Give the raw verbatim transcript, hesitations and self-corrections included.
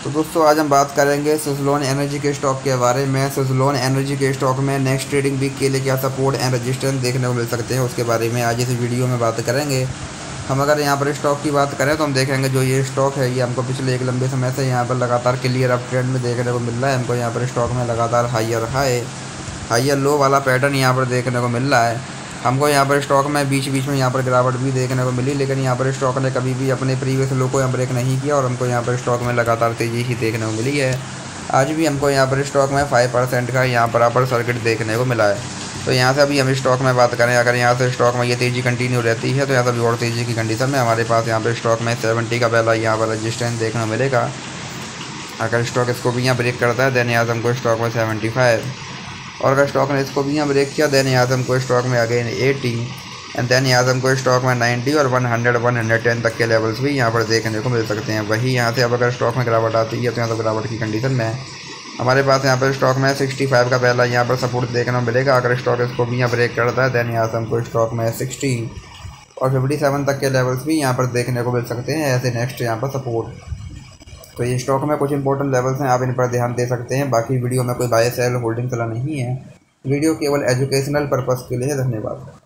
तो दोस्तों आज हम बात करेंगे सुज़लोन एनर्जी के स्टॉक के बारे में। सुज़लोन एनर्जी के स्टॉक में नेक्स्ट ट्रेडिंग वीक के लिए क्या सपोर्ट एंड रेजिस्टेंस देखने को मिल सकते हैं, उसके बारे में आज इस वीडियो में बात करेंगे। हम अगर यहाँ पर स्टॉक की बात करें तो हम देखेंगे जो ये स्टॉक है ये हमको पिछले एक लंबे समय से यहाँ पर लगातार क्लियर अप ट्रेंड में देखने को मिल रहा है। हमको यहाँ पर स्टॉक में लगातार हायर हाई हायर लो वाला पैटर्न यहाँ पर देखने को मिल रहा है। हमको यहाँ पर स्टॉक में बीच बीच में यहाँ पर गिरावट भी देखने को मिली, लेकिन यहाँ पर स्टॉक ने कभी भी अपने प्रीवियस लो को यहाँ ब्रेक नहीं किया और हमको यहाँ पर स्टॉक में लगातार तेज़ी ही देखने को मिली है। आज भी हमको यहाँ पर स्टॉक में फाइव परसेंट का यहाँ पर अपर सर्किट देखने को मिला है। तो यहाँ से अभी हम स्टॉक में बात करें, अगर यहाँ से स्टॉक में ये तेज़ी कंटिन्यू रहती है तो यहाँ से अभी और तेज़ी की कंडीशन में हमारे पास यहाँ पर स्टॉक में सेवेंटी का पहला यहाँ पर रजिस्टेंस देखने को मिलेगा। अगर स्टॉक इसको भी यहाँ ब्रेक करता है देन यहाँ से हमको स्टॉक में सेवेंटी फाइव, और अगर स्टॉक ने इसको भी यहाँ ब्रेक किया देन यहाँ से हमको स्टॉक में अगेन एटी एंड देन यहाँ से हमको स्टॉक में नाइन्टी और one hundred one hundred ten तक के लेवल्स भी यहाँ पर देखने को मिल सकते हैं। वही यहाँ से अब अगर स्टॉक में गिरावट आती है तो यहाँ से गिरावट की कंडीशन में हमारे पास यहाँ पर स्टॉक में सिक्सटी फाइव का पहला यहाँ पर सपोर्ट देखने को मिलेगा। अगर स्टॉक इसको भी यहाँ ब्रेक करता है देन यहाँ से हमको स्टॉक में सिक्सटी और फिफ्टी सेवन तक के लेवल्स भी यहाँ पर देखने को मिल सकते हैं ऐसे नेक्स्ट यहाँ पर सपोर्ट। तो ये स्टॉक में कुछ इंपॉर्टेंट लेवल्स हैं, आप इन पर ध्यान दे सकते हैं। बाकी वीडियो में कोई बाय सेल होल्डिंग सलाह नहीं है, वीडियो केवल एजुकेशनल पर्पस के लिए है। धन्यवाद।